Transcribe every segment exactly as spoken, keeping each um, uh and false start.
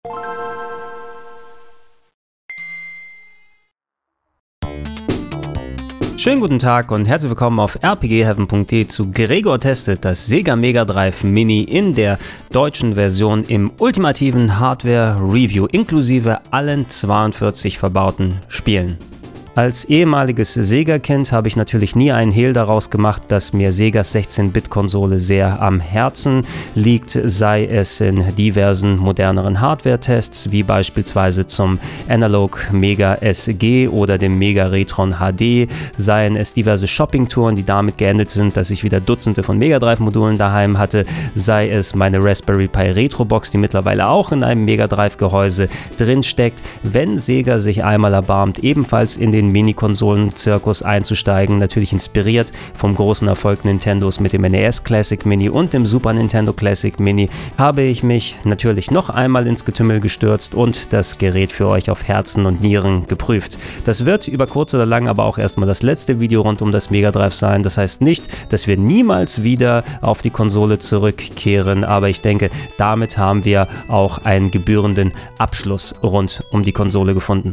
Schönen guten Tag und herzlich willkommen auf r p g heaven punkt d zu Gregor testet das Sega Mega Drive Mini in der deutschen Version im ultimativen Hardware-Review inklusive allen zweiundvierzig verbauten Spielen. Als ehemaliges Sega-Kind habe ich natürlich nie einen Hehl daraus gemacht, dass mir Segas sechzehn-Bit-Konsole sehr am Herzen liegt, sei es in diversen moderneren Hardware-Tests, wie beispielsweise zum Analog Mega S G oder dem Mega Retron H D, seien es diverse Shopping-Touren, die damit geendet sind, dass ich wieder Dutzende von Mega Drive-Modulen daheim hatte, sei es meine Raspberry Pi Retro-Box, die mittlerweile auch in einem Mega Drive-Gehäuse drinsteckt. Wenn Sega sich einmal erbarmt, ebenfalls in den Mini-Konsolen-Zirkus einzusteigen, natürlich inspiriert vom großen Erfolg Nintendos mit dem N E S Classic Mini und dem Super Nintendo Classic Mini, habe ich mich natürlich noch einmal ins Getümmel gestürzt und das Gerät für euch auf Herzen und Nieren geprüft. Das wird über kurz oder lang aber auch erstmal das letzte Video rund um das Mega Drive sein. Das heißt nicht, dass wir niemals wieder auf die Konsole zurückkehren, aber ich denke, damit haben wir auch einen gebührenden Abschluss rund um die Konsole gefunden.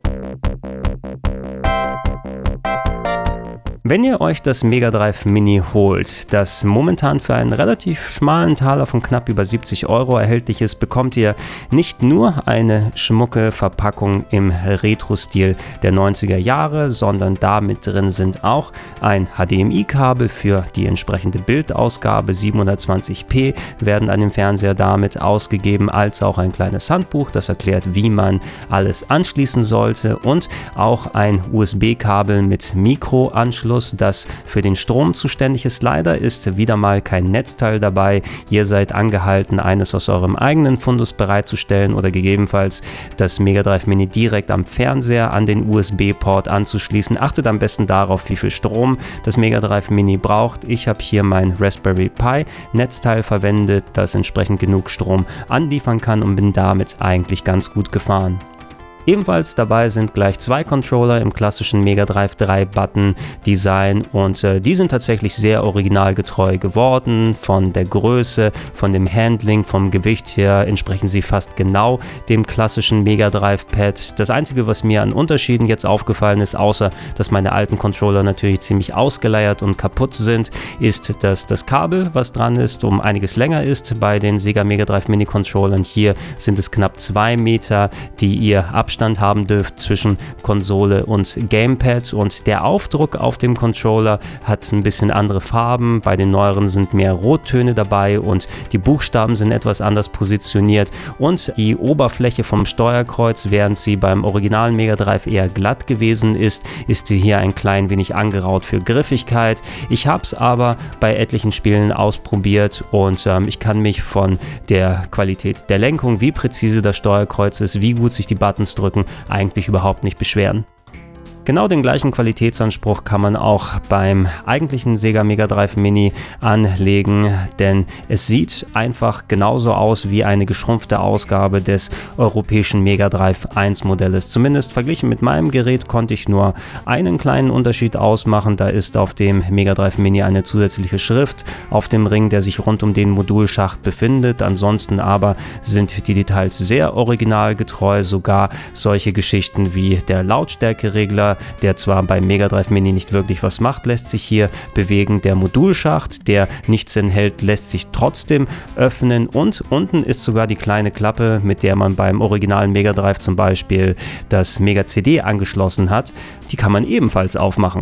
Wenn ihr euch das Mega Drive Mini holt, das momentan für einen relativ schmalen Taler von knapp über siebzig Euro erhältlich ist, bekommt ihr nicht nur eine schmucke Verpackung im Retro-Stil der neunziger Jahre, sondern da mit drin sind auch ein H D M I-Kabel für die entsprechende Bildausgabe, siebenhundertzwanzig p werden an dem Fernseher damit ausgegeben, als auch ein kleines Handbuch, das erklärt, wie man alles anschließen sollte, und auch ein U S B-Kabel mit Mikroanschluss, das für den Strom zuständig ist. Leider ist wieder mal kein Netzteil dabei. Ihr seid angehalten, eines aus eurem eigenen Fundus bereitzustellen oder gegebenenfalls das Mega Drive Mini direkt am Fernseher an den U S B-Port anzuschließen. Achtet am besten darauf, wie viel Strom das Mega Drive Mini braucht. Ich habe hier mein Raspberry Pi Netzteil verwendet, das entsprechend genug Strom anliefern kann, und bin damit eigentlich ganz gut gefahren. Ebenfalls dabei sind gleich zwei Controller im klassischen Mega Drive drei Button Design, und äh, die sind tatsächlich sehr originalgetreu geworden. Von der Größe, von dem Handling, vom Gewicht her entsprechen sie fast genau dem klassischen Mega Drive Pad. Das einzige, was mir an Unterschieden jetzt aufgefallen ist, außer dass meine alten Controller natürlich ziemlich ausgeleiert und kaputt sind, ist, dass das Kabel, was dran ist, um einiges länger ist bei den Sega Mega Drive Mini Controllern. Hier sind es knapp zwei Meter, die ihr abschließt haben dürft zwischen Konsole und Gamepad, und der Aufdruck auf dem Controller hat ein bisschen andere Farben. Bei den neueren sind mehr Rottöne dabei und die Buchstaben sind etwas anders positioniert, und die Oberfläche vom Steuerkreuz, während sie beim originalen Mega Drive eher glatt gewesen ist, ist sie hier ein klein wenig angeraut für Griffigkeit. Ich habe es aber bei etlichen Spielen ausprobiert, und ähm, ich kann mich von der Qualität der Lenkung, wie präzise das Steuerkreuz ist, wie gut sich die Buttons drücken, eigentlich überhaupt nicht beschweren. Genau den gleichen Qualitätsanspruch kann man auch beim eigentlichen Sega Mega Drive Mini anlegen, denn es sieht einfach genauso aus wie eine geschrumpfte Ausgabe des europäischen Mega Drive eins Modells. Zumindest verglichen mit meinem Gerät konnte ich nur einen kleinen Unterschied ausmachen. Da ist auf dem Mega Drive Mini eine zusätzliche Schrift auf dem Ring, der sich rund um den Modulschacht befindet. Ansonsten aber sind die Details sehr originalgetreu, sogar solche Geschichten wie der Lautstärkeregler, der zwar beim Mega Drive Mini nicht wirklich was macht, lässt sich hier bewegen. Der Modulschacht, der nichts enthält, lässt sich trotzdem öffnen, und unten ist sogar die kleine Klappe, mit der man beim originalen Mega Drive zum Beispiel das Mega C D angeschlossen hat. Die kann man ebenfalls aufmachen.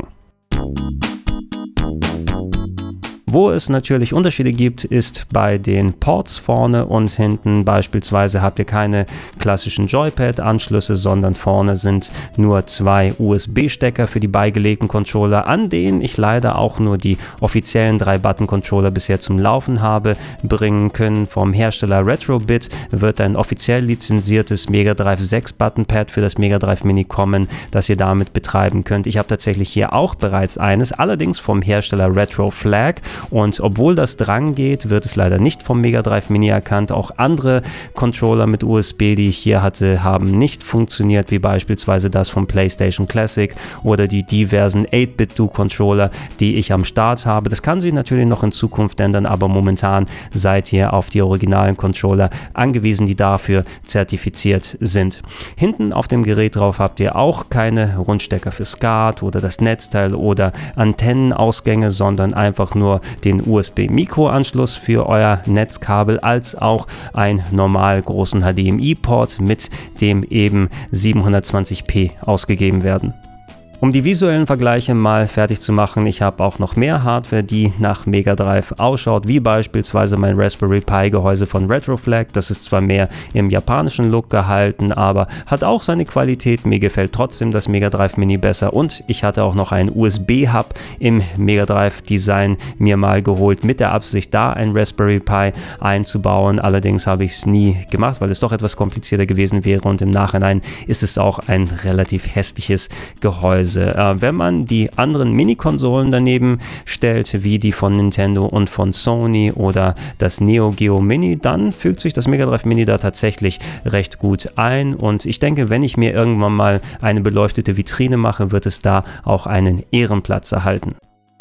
Wo es natürlich Unterschiede gibt, ist bei den Ports vorne und hinten. Beispielsweise habt ihr keine klassischen Joypad-Anschlüsse, sondern vorne sind nur zwei U S B-Stecker für die beigelegten Controller, an denen ich leider auch nur die offiziellen drei Button-Controller bisher zum Laufen habe bringen können. Vom Hersteller Retrobit wird ein offiziell lizenziertes Mega Drive sechs Button-Pad für das Mega Drive Mini kommen, das ihr damit betreiben könnt. Ich habe tatsächlich hier auch bereits eines, allerdings vom Hersteller Retro Flag. Und obwohl das dran geht, wird es leider nicht vom Mega Drive Mini erkannt. Auch andere Controller mit U S B, die ich hier hatte, haben nicht funktioniert, wie beispielsweise das vom PlayStation Classic oder die diversen acht Bit Do Controller, die ich am Start habe. Das kann sich natürlich noch in Zukunft ändern, aber momentan seid ihr auf die originalen Controller angewiesen, die dafür zertifiziert sind. Hinten auf dem Gerät drauf habt ihr auch keine Rundstecker für SCART oder das Netzteil oder Antennenausgänge, sondern einfach nur den U S B-Mikroanschluss für euer Netzkabel, als auch einen normal großen H D M I-Port, mit dem eben siebenhundertzwanzig p ausgegeben werden. Um die visuellen Vergleiche mal fertig zu machen, ich habe auch noch mehr Hardware, die nach Mega Drive ausschaut, wie beispielsweise mein Raspberry Pi Gehäuse von Retroflag. Das ist zwar mehr im japanischen Look gehalten, aber hat auch seine Qualität. Mir gefällt trotzdem das Mega Drive Mini besser, und ich hatte auch noch einen U S B-Hub im Mega Drive Design mir mal geholt, mit der Absicht, da ein Raspberry Pi einzubauen. Allerdings habe ich es nie gemacht, weil es doch etwas komplizierter gewesen wäre, und im Nachhinein ist es auch ein relativ hässliches Gehäuse. Äh, wenn man die anderen Mini-Konsolen daneben stellt, wie die von Nintendo und von Sony oder das Neo Geo Mini, dann fügt sich das Mega Drive Mini da tatsächlich recht gut ein, und ich denke, wenn ich mir irgendwann mal eine beleuchtete Vitrine mache, wird es da auch einen Ehrenplatz erhalten.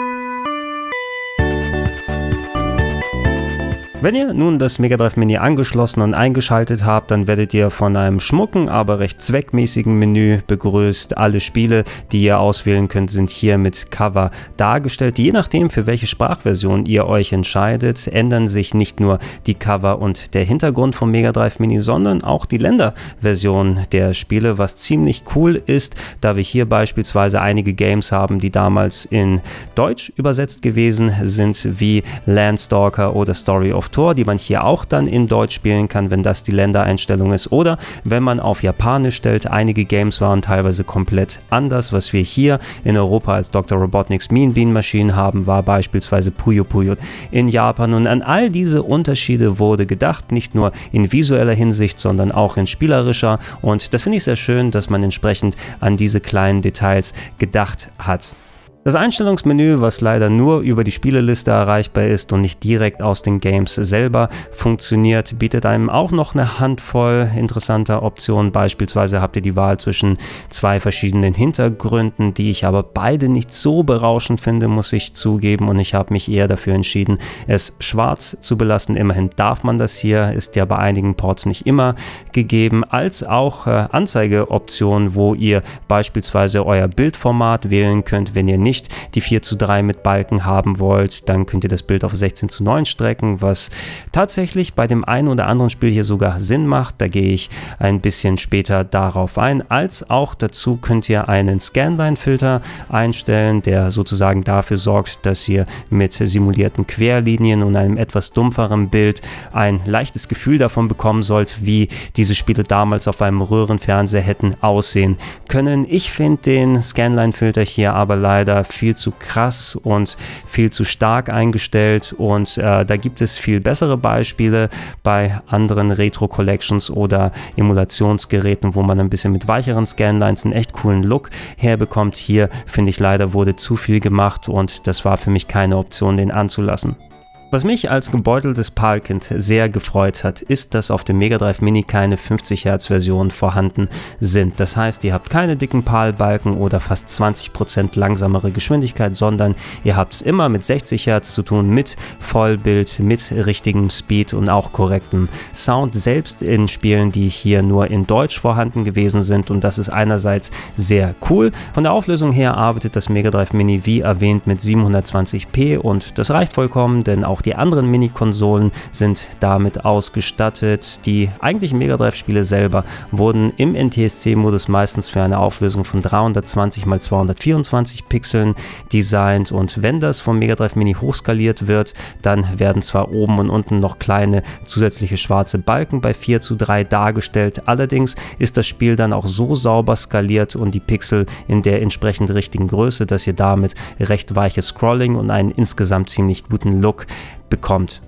Wenn ihr nun das Mega Drive Mini angeschlossen und eingeschaltet habt, dann werdet ihr von einem schmucken, aber recht zweckmäßigen Menü begrüßt. Alle Spiele, die ihr auswählen könnt, sind hier mit Cover dargestellt. Je nachdem, für welche Sprachversion ihr euch entscheidet, ändern sich nicht nur die Cover und der Hintergrund vom Mega Drive Mini, sondern auch die Länderversion der Spiele, was ziemlich cool ist, da wir hier beispielsweise einige Games haben, die damals in Deutsch übersetzt gewesen sind, wie Landstalker oder Story of Tor, die man hier auch dann in Deutsch spielen kann, wenn das die Ländereinstellung ist, oder wenn man auf Japanisch stellt. Einige Games waren teilweise komplett anders. Was wir hier in Europa als Doktor Robotnik's Mean Bean Machine haben, war beispielsweise Puyo Puyo in Japan, und an all diese Unterschiede wurde gedacht, nicht nur in visueller Hinsicht, sondern auch in spielerischer, und das finde ich sehr schön, dass man entsprechend an diese kleinen Details gedacht hat. Das Einstellungsmenü, was leider nur über die Spieleliste erreichbar ist und nicht direkt aus den Games selber funktioniert, bietet einem auch noch eine Handvoll interessanter Optionen. Beispielsweise habt ihr die Wahl zwischen zwei verschiedenen Hintergründen, die ich aber beide nicht so berauschend finde, muss ich zugeben, und ich habe mich eher dafür entschieden, es schwarz zu belassen. Immerhin darf man das hier, ist ja bei einigen Ports nicht immer gegeben, als auch äh, Anzeigeoptionen, wo ihr beispielsweise euer Bildformat wählen könnt. Wenn ihr nicht die vier zu drei mit Balken haben wollt, dann könnt ihr das Bild auf sechzehn zu neun strecken, was tatsächlich bei dem einen oder anderen Spiel hier sogar Sinn macht. Da gehe ich ein bisschen später darauf ein. Als auch dazu könnt ihr einen Scanline-Filter einstellen, der sozusagen dafür sorgt, dass ihr mit simulierten Querlinien und einem etwas dumpferen Bild ein leichtes Gefühl davon bekommen sollt, wie diese Spiele damals auf einem Röhrenfernseher hätten aussehen können. Ich finde den Scanline-Filter hier aber leider viel zu krass und viel zu stark eingestellt, und äh, da gibt es viel bessere Beispiele bei anderen Retro-Collections oder Emulationsgeräten, wo man ein bisschen mit weicheren Scanlines einen echt coolen Look herbekommt. Hier, finde ich, leider wurde zu viel gemacht, und das war für mich keine Option, den anzulassen. Was mich als gebeuteltes PAL-Kind sehr gefreut hat, ist, dass auf dem Mega Drive Mini keine fünfzig Hertz Versionen vorhanden sind. Das heißt, ihr habt keine dicken PAL-Balken oder fast zwanzig Prozent langsamere Geschwindigkeit, sondern ihr habt es immer mit sechzig Hertz zu tun, mit Vollbild, mit richtigem Speed und auch korrektem Sound, selbst in Spielen, die hier nur in Deutsch vorhanden gewesen sind, und das ist einerseits sehr cool. Von der Auflösung her arbeitet das Mega Drive Mini, wie erwähnt, mit siebenhundertzwanzig p, und das reicht vollkommen, denn auch die anderen Mini-Konsolen sind damit ausgestattet. Die eigentlichen Mega Drive-Spiele selber wurden im N T S C-Modus meistens für eine Auflösung von dreihundertzwanzig mal zweihundertvierundzwanzig Pixeln designt, und wenn das vom Mega Drive Mini hochskaliert wird, dann werden zwar oben und unten noch kleine zusätzliche schwarze Balken bei vier zu drei dargestellt, allerdings ist das Spiel dann auch so sauber skaliert und die Pixel in der entsprechend richtigen Größe, dass ihr damit recht weiches Scrolling und einen insgesamt ziemlich guten Look bekommt.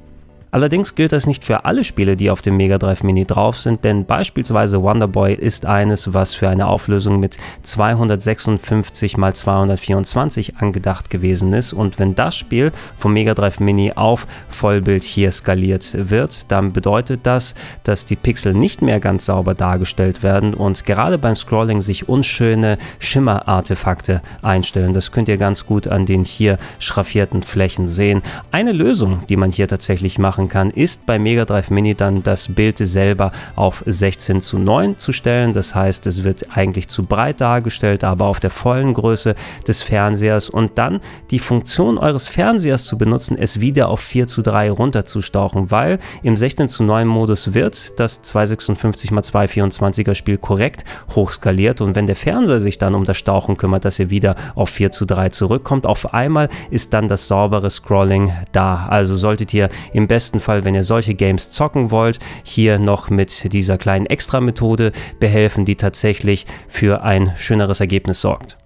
Allerdings gilt das nicht für alle Spiele, die auf dem Mega Drive Mini drauf sind, denn beispielsweise Wonder Boy ist eines, was für eine Auflösung mit zweihundertsechsundfünfzig mal zweihundertvierundzwanzig angedacht gewesen ist, und wenn das Spiel vom Mega Drive Mini auf Vollbild hier skaliert wird, dann bedeutet das, dass die Pixel nicht mehr ganz sauber dargestellt werden und gerade beim Scrolling sich unschöne Schimmerartefakte einstellen. Das könnt ihr ganz gut an den hier schraffierten Flächen sehen. Eine Lösung, die man hier tatsächlich machen kann, ist bei Mega Drive Mini dann das Bild selber auf sechzehn zu neun zu stellen. Das heißt, es wird eigentlich zu breit dargestellt, aber auf der vollen Größe des Fernsehers, und dann die Funktion eures Fernsehers zu benutzen, es wieder auf vier zu drei runterzustauchen, weil im sechzehn zu neun Modus wird das zweihundertsechsundfünfzig mal zweihundertvierundzwanziger Spiel korrekt hochskaliert, und wenn der Fernseher sich dann um das Stauchen kümmert, dass ihr wieder auf vier zu drei zurückkommt, auf einmal ist dann das saubere Scrolling da. Also solltet ihr im besten Fall, wenn ihr solche Games zocken wollt, hier noch mit dieser kleinen Extra-Methode behelfen, die tatsächlich für ein schöneres Ergebnis sorgt.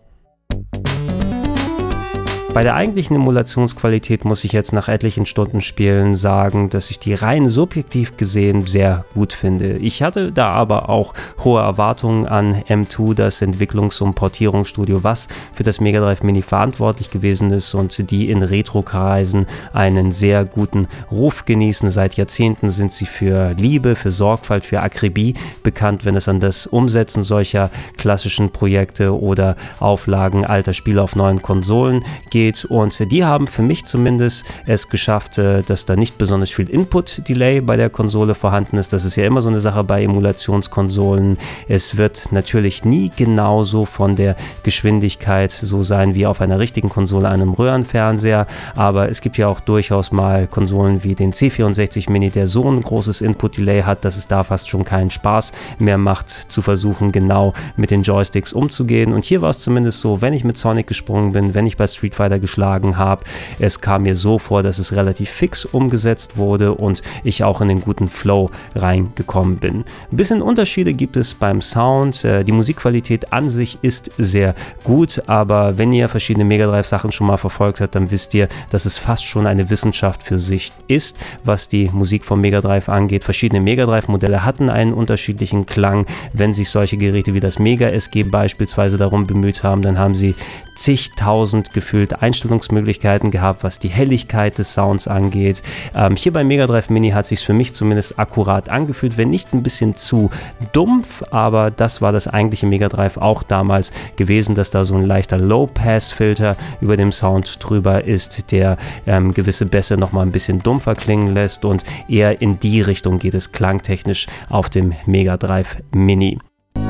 Bei der eigentlichen Emulationsqualität muss ich jetzt nach etlichen Stunden Spielen sagen, dass ich die rein subjektiv gesehen sehr gut finde. Ich hatte da aber auch hohe Erwartungen an M zwei, das Entwicklungs- und Portierungsstudio, was für das Mega Drive Mini verantwortlich gewesen ist und die in Retro-Kreisen einen sehr guten Ruf genießen. Seit Jahrzehnten sind sie für Liebe, für Sorgfalt, für Akribie bekannt, wenn es an das Umsetzen solcher klassischen Projekte oder Auflagen alter Spiele auf neuen Konsolen geht. Und die haben für mich zumindest es geschafft, dass da nicht besonders viel Input-Delay bei der Konsole vorhanden ist. Das ist ja immer so eine Sache bei Emulationskonsolen. Es wird natürlich nie genauso von der Geschwindigkeit so sein wie auf einer richtigen Konsole, einem Röhrenfernseher, aber es gibt ja auch durchaus mal Konsolen wie den C vierundsechzig Mini, der so ein großes Input-Delay hat, dass es da fast schon keinen Spaß mehr macht, zu versuchen, genau mit den Joysticks umzugehen. Und hier war es zumindest so, wenn ich mit Sonic gesprungen bin, wenn ich bei Street Fighter geschlagen habe. Es kam mir so vor, dass es relativ fix umgesetzt wurde und ich auch in den guten Flow reingekommen bin. Ein bisschen Unterschiede gibt es beim Sound. Die Musikqualität an sich ist sehr gut, aber wenn ihr verschiedene Mega Drive Sachen schon mal verfolgt habt, dann wisst ihr, dass es fast schon eine Wissenschaft für sich ist, was die Musik vom Mega Drive angeht. Verschiedene Mega Drive Modelle hatten einen unterschiedlichen Klang. Wenn sich solche Geräte wie das Mega S G beispielsweise darum bemüht haben, dann haben sie zigtausend gefühlt Einstellungsmöglichkeiten gehabt, was die Helligkeit des Sounds angeht. Ähm, hier beim Mega Drive Mini hat sich für mich zumindest akkurat angefühlt, wenn nicht ein bisschen zu dumpf, aber das war das eigentliche Mega Drive auch damals gewesen, dass da so ein leichter Low-Pass-Filter über dem Sound drüber ist, der ähm, gewisse Bässe nochmal ein bisschen dumpfer klingen lässt, und eher in die Richtung geht es klangtechnisch auf dem Mega Drive Mini.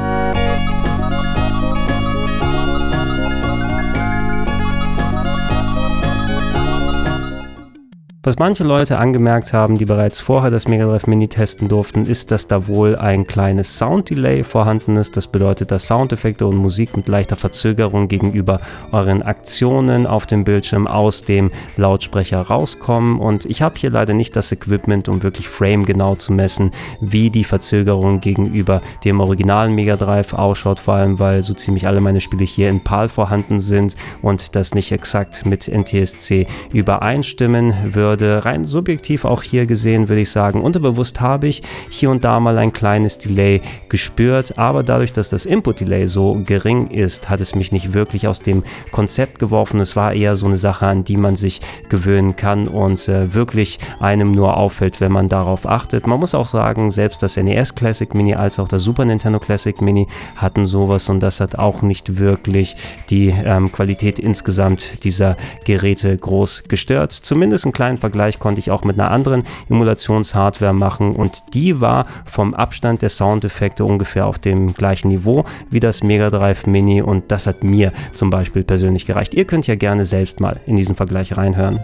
Was manche Leute angemerkt haben, die bereits vorher das Mega Drive Mini testen durften, ist, dass da wohl ein kleines Sound-Delay vorhanden ist. Das bedeutet, dass Soundeffekte und Musik mit leichter Verzögerung gegenüber euren Aktionen auf dem Bildschirm aus dem Lautsprecher rauskommen. Und ich habe hier leider nicht das Equipment, um wirklich framegenau zu messen, wie die Verzögerung gegenüber dem originalen Mega Drive ausschaut, vor allem weil so ziemlich alle meine Spiele hier in PAL vorhanden sind und das nicht exakt mit N T S C übereinstimmen würde. Rein subjektiv auch hier gesehen würde ich sagen, unterbewusst habe ich hier und da mal ein kleines Delay gespürt, aber dadurch, dass das Input-Delay so gering ist, hat es mich nicht wirklich aus dem Konzept geworfen. Es war eher so eine Sache, an die man sich gewöhnen kann und äh, wirklich einem nur auffällt, wenn man darauf achtet. Man muss auch sagen, selbst das N E S Classic Mini als auch das Super Nintendo Classic Mini hatten sowas, und das hat auch nicht wirklich die ähm, Qualität insgesamt dieser Geräte groß gestört. Zumindest einen kleinen Vergleich konnte ich auch mit einer anderen Emulationshardware machen, und die war vom Abstand der Soundeffekte ungefähr auf dem gleichen Niveau wie das Mega Drive Mini, und das hat mir zum Beispiel persönlich gereicht. Ihr könnt ja gerne selbst mal in diesen Vergleich reinhören.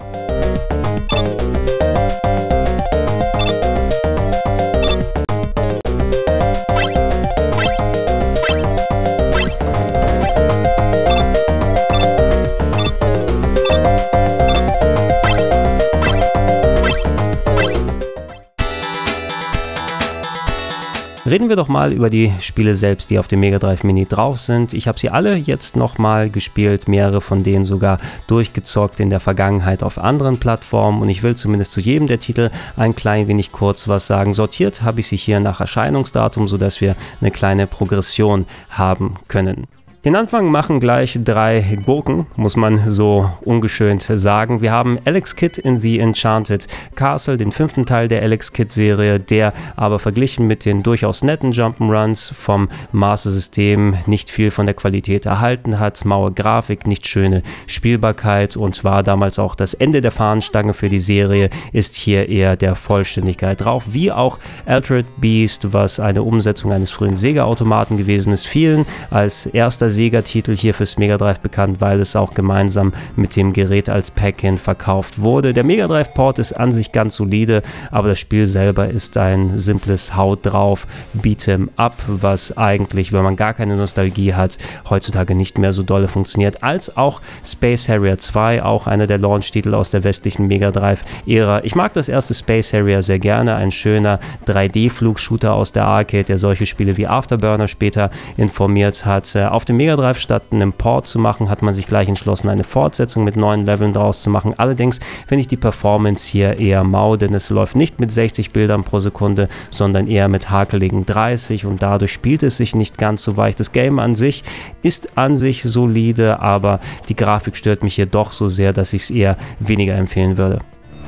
Reden wir doch mal über die Spiele selbst, die auf dem Mega Drive Mini drauf sind. Ich habe sie alle jetzt nochmal gespielt, mehrere von denen sogar durchgezockt in der Vergangenheit auf anderen Plattformen, und ich will zumindest zu jedem der Titel ein klein wenig kurz was sagen. Sortiert habe ich sie hier nach Erscheinungsdatum, sodass wir eine kleine Progression haben können. Den Anfang machen gleich drei Gurken, muss man so ungeschönt sagen. Wir haben Alex Kidd in The Enchanted Castle, den fünften Teil der Alex Kidd-Serie, der aber verglichen mit den durchaus netten Jump'n'Runs vom Master-System nicht viel von der Qualität erhalten hat. Maue Grafik, nicht schöne Spielbarkeit, und war damals auch das Ende der Fahnenstange für die Serie, ist hier eher der Vollständigkeit drauf. Wie auch Altered Beast, was eine Umsetzung eines frühen Sega-Automaten gewesen ist, vielen als erster Sega-Titel hier fürs Mega Drive bekannt, weil es auch gemeinsam mit dem Gerät als Pack-In verkauft wurde. Der Mega Drive-Port ist an sich ganz solide, aber das Spiel selber ist ein simples Haut drauf Beat'em Up, was eigentlich, wenn man gar keine Nostalgie hat, heutzutage nicht mehr so dolle funktioniert, als auch Space Harrier zwei, auch einer der Launch-Titel aus der westlichen Mega Drive-Ära. Ich mag das erste Space Harrier sehr gerne, ein schöner drei D-Flugshooter aus der Arcade, der solche Spiele wie Afterburner später informiert hat. Auf dem Mega Drive statt einen Port zu machen, hat man sich gleich entschlossen, eine Fortsetzung mit neuen Leveln draus zu machen. Allerdings finde ich die Performance hier eher mau, denn es läuft nicht mit sechzig Bildern pro Sekunde, sondern eher mit hakeligen dreißig, und dadurch spielt es sich nicht ganz so weich. Das Game an sich ist an sich solide, aber die Grafik stört mich hier doch so sehr, dass ich es eher weniger empfehlen würde.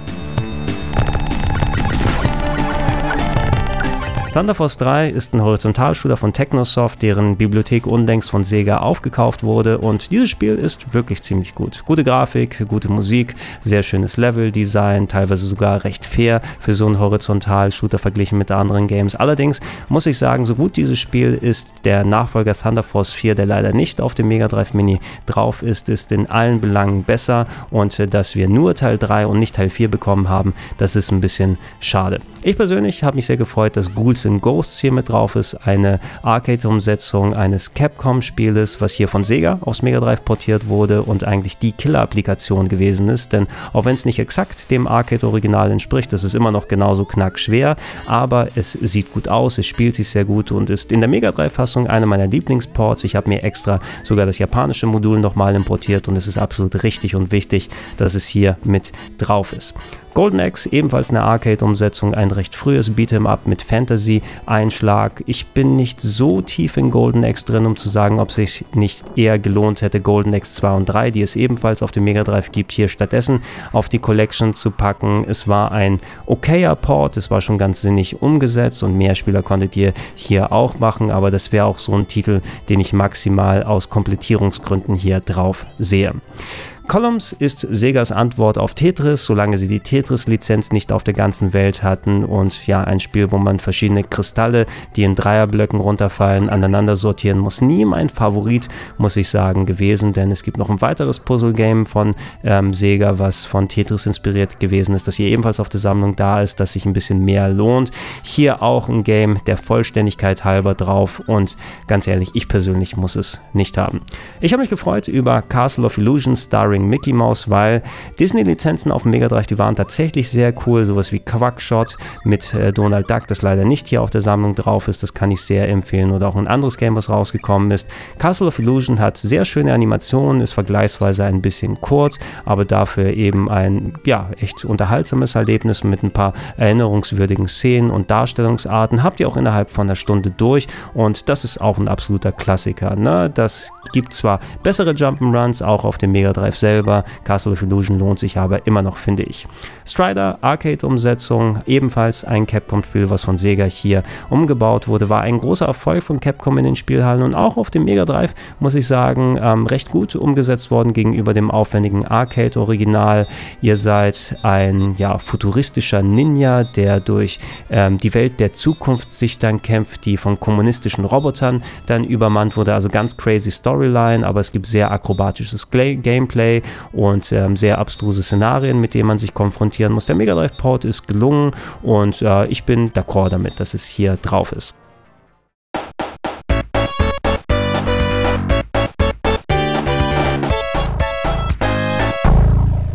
Thunder Force drei ist ein Horizontalshooter von Technosoft, deren Bibliothek unlängst von Sega aufgekauft wurde, und dieses Spiel ist wirklich ziemlich gut. Gute Grafik, gute Musik, sehr schönes Leveldesign, teilweise sogar recht fair für so einen Horizontalshooter verglichen mit anderen Games. Allerdings muss ich sagen, so gut dieses Spiel ist, der Nachfolger Thunder Force vier, der leider nicht auf dem Mega Drive Mini drauf ist, ist in allen Belangen besser, und äh, dass wir nur Teil drei und nicht Teil vier bekommen haben, das ist ein bisschen schade. Ich persönlich habe mich sehr gefreut, dass Ghouls and Ghosts hier mit drauf ist, eine Arcade-Umsetzung eines Capcom-Spieles, was hier von Sega aufs Mega Drive portiert wurde und eigentlich die Killer-Applikation gewesen ist, denn auch wenn es nicht exakt dem Arcade-Original entspricht, das ist immer noch genauso knackschwer, aber es sieht gut aus, es spielt sich sehr gut und ist in der Mega Drive-Fassung einer meiner Lieblingsports. Ich habe mir extra sogar das japanische Modul nochmal importiert, und es ist absolut richtig und wichtig, dass es hier mit drauf ist. Golden Axe, ebenfalls eine Arcade-Umsetzung, ein recht frühes Beat'em-Up mit Fantasy-Einschlag. Ich bin nicht so tief in Golden Axe drin, um zu sagen, ob es sich nicht eher gelohnt hätte, Golden Axe zwei und drei, die es ebenfalls auf dem Mega Drive gibt, hier stattdessen auf die Collection zu packen. Es war ein okayer Port, es war schon ganz sinnig umgesetzt, und Mehrspieler konntet ihr hier auch machen, aber das wäre auch so ein Titel, den ich maximal aus Komplettierungsgründen hier drauf sehe. Columns ist Segas Antwort auf Tetris, solange sie die Tetris-Lizenz nicht auf der ganzen Welt hatten, und ja, ein Spiel, wo man verschiedene Kristalle, die in Dreierblöcken runterfallen, aneinander sortieren muss. Nie mein Favorit, muss ich sagen, gewesen, denn es gibt noch ein weiteres Puzzle-Game von ähm, Sega, was von Tetris inspiriert gewesen ist, das hier ebenfalls auf der Sammlung da ist, das sich ein bisschen mehr lohnt. Hier auch ein Game der Vollständigkeit halber drauf, und ganz ehrlich, ich persönlich muss es nicht haben. Ich habe mich gefreut über Castle of Illusion starring Mickey Mouse, weil Disney-Lizenzen auf dem Mega Drive, die waren tatsächlich sehr cool, sowas wie Quackshot mit äh, Donald Duck, das leider nicht hier auf der Sammlung drauf ist, das kann ich sehr empfehlen, oder auch ein anderes Game, was rausgekommen ist. Castle of Illusion hat sehr schöne Animationen, ist vergleichsweise ein bisschen kurz, aber dafür eben ein, ja, echt unterhaltsames Erlebnis mit ein paar erinnerungswürdigen Szenen und Darstellungsarten, habt ihr auch innerhalb von einer Stunde durch, und das ist auch ein absoluter Klassiker, ne? Das gibt zwar bessere Jump'n'Runs auch auf dem Mega Drive selber, Castle of Illusion lohnt sich aber immer noch, finde ich. Strider, Arcade-Umsetzung, ebenfalls ein Capcom-Spiel, was von Sega hier umgebaut wurde, war ein großer Erfolg von Capcom in den Spielhallen, und auch auf dem Mega Drive, muss ich sagen, ähm, recht gut umgesetzt worden gegenüber dem aufwendigen Arcade-Original. Ihr seid ein, ja, futuristischer Ninja, der durch ähm, die Welt der Zukunft sich dann kämpft, die von kommunistischen Robotern dann übermannt wurde, also ganz crazy Storyline, aber es gibt sehr akrobatisches Gameplay und ähm, sehr abstruse Szenarien, mit denen man sich konfrontieren muss. Der Mega Drive Port ist gelungen, und äh, ich bin d'accord damit, dass es hier drauf ist.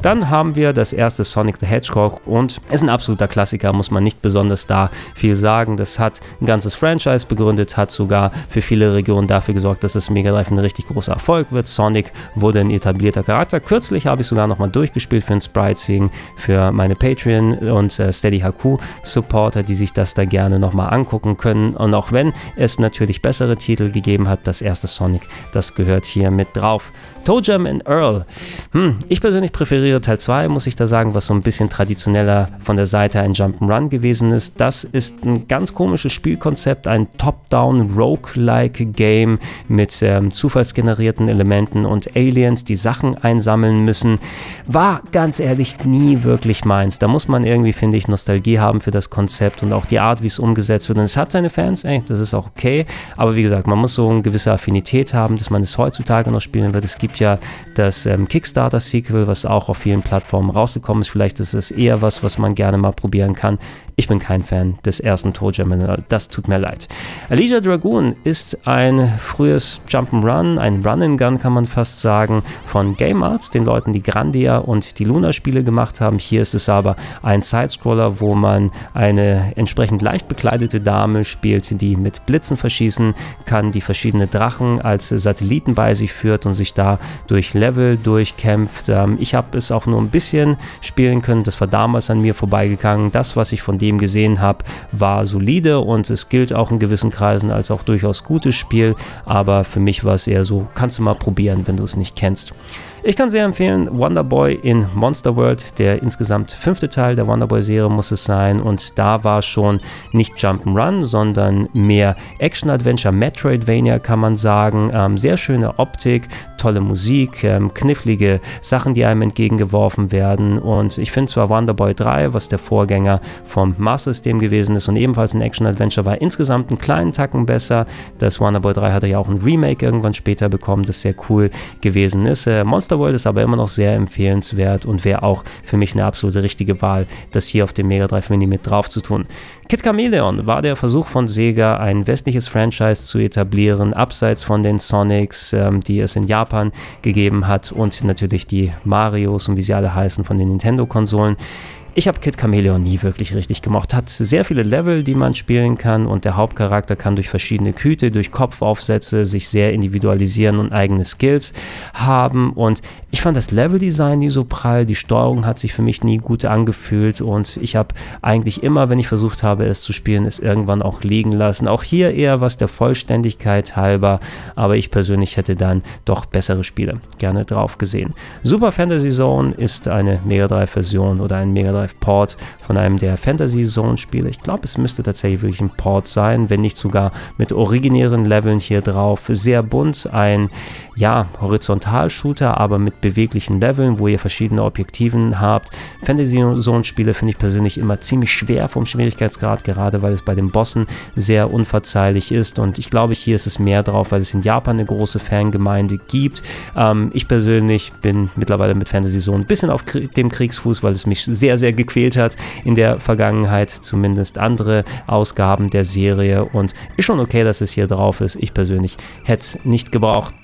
Dann haben wir das erste Sonic the Hedgehog und es ist ein absoluter Klassiker, muss man nicht besonders da viel sagen. Das hat ein ganzes Franchise begründet, hat sogar für viele Regionen dafür gesorgt, dass das Mega Drive ein richtig großer Erfolg wird. Sonic wurde ein etablierter Charakter. Kürzlich habe ich sogar nochmal durchgespielt für ein Sprite-Seeing für meine Patreon und äh, Steady H Q Supporter, die sich das da gerne nochmal angucken können. Und auch wenn es natürlich bessere Titel gegeben hat, das erste Sonic, das gehört hier mit drauf. ToeJam and Earl. Hm, ich persönlich präferiere Teil zwei, muss ich da sagen, was so ein bisschen traditioneller von der Seite ein Jump'n'Run gewesen ist. Das ist ein ganz komisches Spielkonzept, ein Top-Down Roguelike Game mit ähm, zufallsgenerierten Elementen und Aliens, die Sachen einsammeln müssen. War ganz ehrlich nie wirklich meins. Da muss man irgendwie, finde ich, Nostalgie haben für das Konzept und auch die Art, wie es umgesetzt wird. Und es hat seine Fans, ey, das ist auch okay. Aber wie gesagt, man muss so eine gewisse Affinität haben, dass man es heutzutage noch spielen wird. Es gibt ja das ähm, Kickstarter-Sequel, was auch auf vielen Plattformen rausgekommen ist. Vielleicht ist es eher was, was man gerne mal probieren kann. Ich bin kein Fan des ersten ToeJam, das tut mir leid. Elysia Dragoon ist ein frühes Jump'n'Run, ein Run-and-Gun kann man fast sagen, von Game Arts, den Leuten, die Grandia und die Luna-Spiele gemacht haben. Hier ist es aber ein Sidescroller, wo man eine entsprechend leicht bekleidete Dame spielt, die mit Blitzen verschießen kann, die verschiedene Drachen als Satelliten bei sich führt und sich da durch Level durchkämpft. Ich habe es auch nur ein bisschen spielen können, das war damals an mir vorbeigegangen. Das, was ich von dem gesehen habe, war solide und es gilt auch in gewissen Kreisen als auch durchaus gutes Spiel, aber für mich war es eher so, kannst du mal probieren, wenn du es nicht kennst. Ich kann sehr empfehlen, Wonder Boy in Monster World, der insgesamt fünfte Teil der Wonder Boy-Serie muss es sein und da war schon nicht Jump'n'Run, sondern mehr Action-Adventure, Metroidvania kann man sagen, ähm, sehr schöne Optik, tolle Musik, ähm, knifflige Sachen, die einem entgegengeworfen werden und ich finde zwar Wonder Boy drei, was der Vorgänger vom Master System gewesen ist und ebenfalls ein Action-Adventure war, insgesamt einen kleinen Tacken besser. Das Wonder Boy drei hatte ja auch ein Remake irgendwann später bekommen, das sehr cool gewesen ist. Äh, Monster World ist aber immer noch sehr empfehlenswert und wäre auch für mich eine absolute richtige Wahl, das hier auf dem Mega Drive Mini mit drauf zu tun. Kid Chameleon war der Versuch von Sega, ein westliches Franchise zu etablieren, abseits von den Sonics, ähm, die es in Japan gegeben hat und natürlich die Marios und wie sie alle heißen von den Nintendo-Konsolen. Ich habe Kid Chameleon nie wirklich richtig gemocht. Hat sehr viele Level, die man spielen kann und der Hauptcharakter kann durch verschiedene Hüte, durch Kopfaufsätze sich sehr individualisieren und eigene Skills haben und ich fand das Leveldesign nie so prall, die Steuerung hat sich für mich nie gut angefühlt und ich habe eigentlich immer, wenn ich versucht habe, es zu spielen, es irgendwann auch liegen lassen. Auch hier eher was der Vollständigkeit halber, aber ich persönlich hätte dann doch bessere Spiele gerne drauf gesehen. Super Fantasy Zone ist eine Mega Drive Version oder ein Mega Drive Port von einem der Fantasy Zone Spiele. Ich glaube, es müsste tatsächlich wirklich ein Port sein, wenn nicht sogar mit originären Leveln hier drauf. Sehr bunt, ein ja, Horizontal-Shooter, aber mit beweglichen Leveln, wo ihr verschiedene Objektiven habt. Fantasy Zone Spiele finde ich persönlich immer ziemlich schwer vom Schwierigkeitsgrad, gerade weil es bei den Bossen sehr unverzeihlich ist und ich glaube, hier ist es mehr drauf, weil es in Japan eine große Fangemeinde gibt. Ähm, ich persönlich bin mittlerweile mit Fantasy Zone ein bisschen auf dem Kriegsfuß, weil es mich sehr, sehr gequält hat in der Vergangenheit, zumindest andere Ausgaben der Serie und ist schon okay, dass es hier drauf ist. Ich persönlich hätte es nicht gebraucht.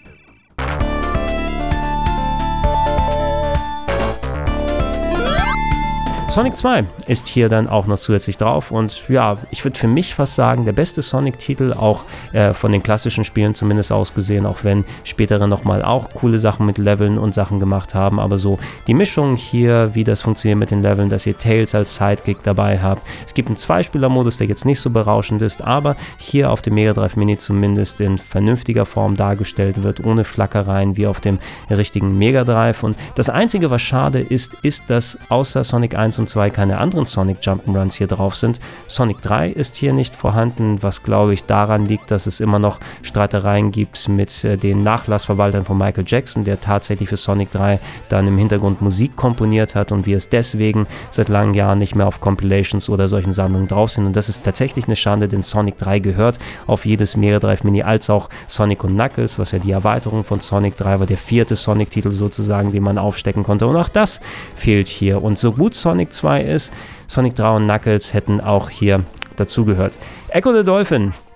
Sonic zwei ist hier dann auch noch zusätzlich drauf und ja, ich würde für mich fast sagen, der beste Sonic-Titel, auch äh, von den klassischen Spielen zumindest aus gesehen, auch wenn spätere nochmal auch coole Sachen mit Leveln und Sachen gemacht haben, aber so die Mischung hier, wie das funktioniert mit den Leveln, dass ihr Tails als Sidekick dabei habt. Es gibt einen Zweispieler-Modus, der jetzt nicht so berauschend ist, aber hier auf dem Mega Drive Mini zumindest in vernünftiger Form dargestellt wird, ohne Flackereien wie auf dem richtigen Mega Drive und das Einzige, was schade ist, ist, dass außer Sonic eins und zwei keine anderen Sonic Jump'n'Runs hier drauf sind. Sonic drei ist hier nicht vorhanden, was glaube ich daran liegt, dass es immer noch Streitereien gibt mit äh, den Nachlassverwaltern von Michael Jackson, der tatsächlich für Sonic drei dann im Hintergrund Musik komponiert hat und wir es deswegen seit langen Jahren nicht mehr auf Compilations oder solchen Sammlungen drauf sind und das ist tatsächlich eine Schande, denn Sonic drei gehört auf jedes Mega Drive Mini, als auch Sonic und Knuckles, was ja die Erweiterung von Sonic drei war, der vierte Sonic-Titel sozusagen, den man aufstecken konnte und auch das fehlt hier und so gut Sonic zwei ist, Sonic drei und Knuckles hätten auch hier dazugehört. Echo the Dolphin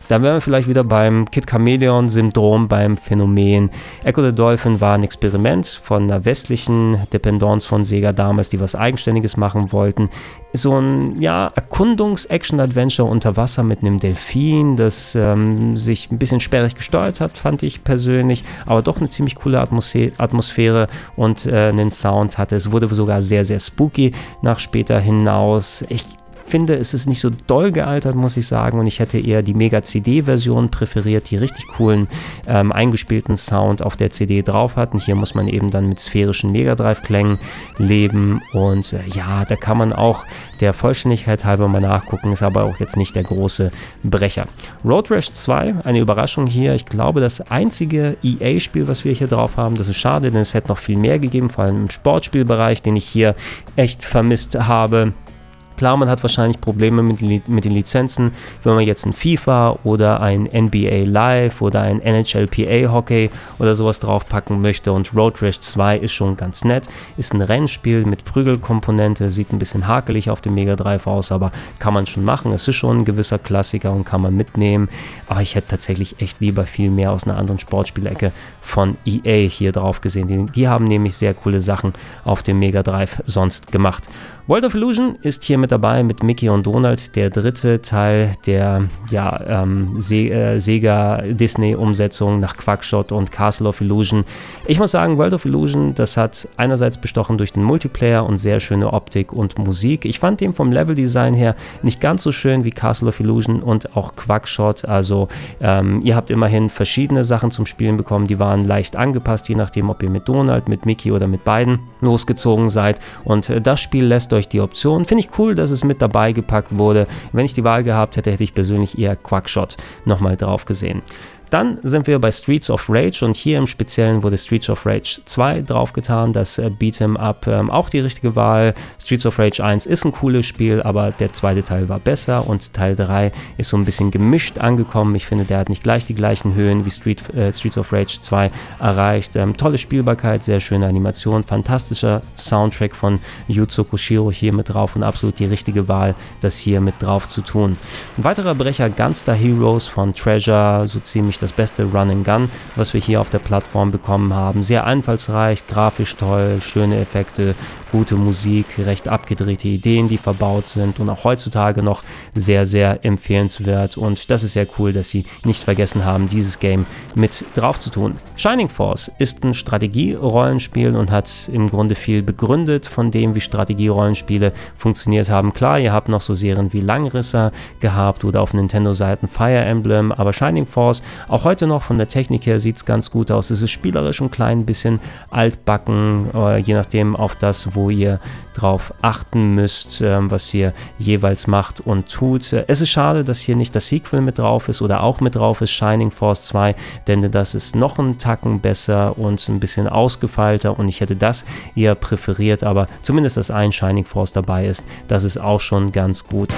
Dann wären wir vielleicht wieder beim Kid Chameleon-Syndrom, beim Phänomen. Echo the Dolphin war ein Experiment von einer westlichen Dependance von Sega damals, die was Eigenständiges machen wollten. So ein, ja, Erkundungs-Action-Adventure unter Wasser mit einem Delfin, das ähm, sich ein bisschen sperrig gesteuert hat, fand ich persönlich, aber doch eine ziemlich coole Atmosphäre, Atmosphäre und äh, einen Sound hatte. Es wurde sogar sehr, sehr spooky nach später hinaus. Ich finde, es ist nicht so doll gealtert, muss ich sagen, und ich hätte eher die Mega-C D-Version präferiert, die richtig coolen ähm, eingespielten Sound auf der C D drauf hatten. Hier muss man eben dann mit sphärischen Mega Drive-Klängen leben und äh, ja, da kann man auch der Vollständigkeit halber mal nachgucken, ist aber auch jetzt nicht der große Brecher. Road Rash zwei, eine Überraschung hier, ich glaube das einzige E A-Spiel, was wir hier drauf haben, das ist schade, denn es hätte noch viel mehr gegeben, vor allem im Sportspielbereich, den ich hier echt vermisst habe. Klar, man hat wahrscheinlich Probleme mit, mit den Lizenzen, wenn man jetzt ein FIFA oder ein N B A Live oder ein N H L P A Hockey oder sowas draufpacken möchte, und Road Rash zwei ist schon ganz nett, ist ein Rennspiel mit Prügelkomponente, sieht ein bisschen hakelig auf dem Mega Drive aus, aber kann man schon machen, es ist schon ein gewisser Klassiker und kann man mitnehmen, aber ich hätte tatsächlich echt lieber viel mehr aus einer anderen Sportspielecke von E A hier drauf gesehen, die, die haben nämlich sehr coole Sachen auf dem Mega Drive sonst gemacht. World of Illusion ist hier mit dabei mit Mickey und Donald, der dritte Teil der ja, ähm, Se äh, Sega-Disney-Umsetzung nach Quackshot und Castle of Illusion. Ich muss sagen, World of Illusion, das hat einerseits bestochen durch den Multiplayer und sehr schöne Optik und Musik. Ich fand den vom Leveldesign her nicht ganz so schön wie Castle of Illusion und auch Quackshot. Also ähm, ihr habt immerhin verschiedene Sachen zum Spielen bekommen, die waren leicht angepasst, je nachdem, ob ihr mit Donald, mit Mickey oder mit beiden losgezogen seid. Und äh, das Spiel lässt euch die Option. Finde ich cool, dass es mit dabei gepackt wurde. Wenn ich die Wahl gehabt hätte, hätte ich persönlich eher Quackshot nochmal drauf gesehen. Dann sind wir bei Streets of Rage und hier im Speziellen wurde Streets of Rage zwei draufgetan, das äh, Beat'em Up, ähm, auch die richtige Wahl. Streets of Rage eins ist ein cooles Spiel, aber der zweite Teil war besser und Teil drei ist so ein bisschen gemischt angekommen. Ich finde, der hat nicht gleich die gleichen Höhen wie Street, äh, Streets of Rage zwei erreicht. Ähm, tolle Spielbarkeit, sehr schöne Animation, fantastischer Soundtrack von Yuzo Koshiro hier mit drauf und absolut die richtige Wahl, das hier mit drauf zu tun. Ein weiterer Brecher, Gunstar Heroes von Treasure, so ziemlich das beste Run-and-Gun, was wir hier auf der Plattform bekommen haben. Sehr einfallsreich, grafisch toll, schöne Effekte, gute Musik, recht abgedrehte Ideen, die verbaut sind und auch heutzutage noch sehr, sehr empfehlenswert, und das ist sehr cool, dass sie nicht vergessen haben, dieses Game mit drauf zu tun. Shining Force ist ein Strategie-Rollenspiel und hat im Grunde viel begründet von dem, wie Strategie-Rollenspiele funktioniert haben. Klar, ihr habt noch so Serien wie Langrisser gehabt oder auf Nintendo-Seiten Fire Emblem, aber Shining Force, auch heute noch von der Technik her sieht es ganz gut aus. Es ist spielerisch ein klein bisschen altbacken, äh, je nachdem auf das, wo ihr drauf achten müsst, äh, was ihr jeweils macht und tut. Es ist schade, dass hier nicht das Sequel mit drauf ist oder auch mit drauf ist, Shining Force zwei, denn das ist noch einen Tacken besser und ein bisschen ausgefeilter, und ich hätte das eher präferiert, aber zumindest, dass ein Shining Force dabei ist, das ist auch schon ganz gut.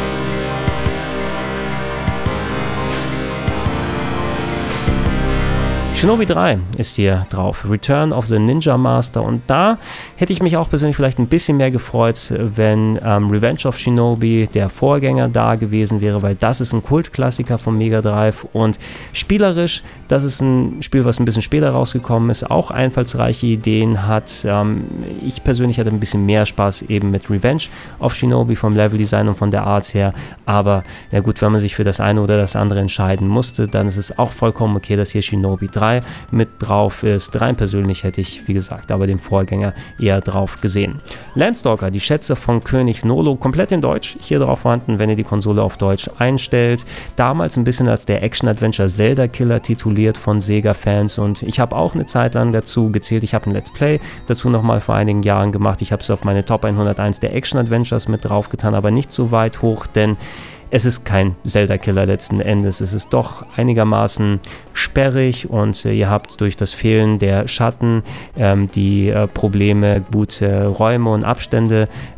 Shinobi drei ist hier drauf, Return of the Ninja Master, und da hätte ich mich auch persönlich vielleicht ein bisschen mehr gefreut, wenn ähm, Revenge of Shinobi, der Vorgänger, da gewesen wäre, weil das ist ein Kultklassiker vom Mega Drive und spielerisch, das ist ein Spiel, was ein bisschen später rausgekommen ist, auch einfallsreiche Ideen hat. Ähm, ich persönlich hatte ein bisschen mehr Spaß eben mit Revenge of Shinobi vom Leveldesign und von der Art her, aber na gut, wenn man sich für das eine oder das andere entscheiden musste, dann ist es auch vollkommen okay, dass hier Shinobi drei mit drauf ist. Rein persönlich hätte ich, wie gesagt, aber den Vorgänger eher drauf gesehen. Landstalker, die Schätze von König Nolo, komplett in Deutsch hier drauf vorhanden, wenn ihr die Konsole auf Deutsch einstellt. Damals ein bisschen als der Action-Adventure Zelda-Killer tituliert von Sega-Fans, und ich habe auch eine Zeit lang dazu gezählt. Ich habe ein Let's Play dazu nochmal vor einigen Jahren gemacht. Ich habe es auf meine Top hunderteins der Action-Adventures mit drauf getan, aber nicht so weit hoch, denn es ist kein Zelda-Killer letzten Endes. Es ist doch einigermaßen sperrig, und äh, ihr habt durch das Fehlen der Schatten ähm, die äh, Probleme, gute Räume und Abstände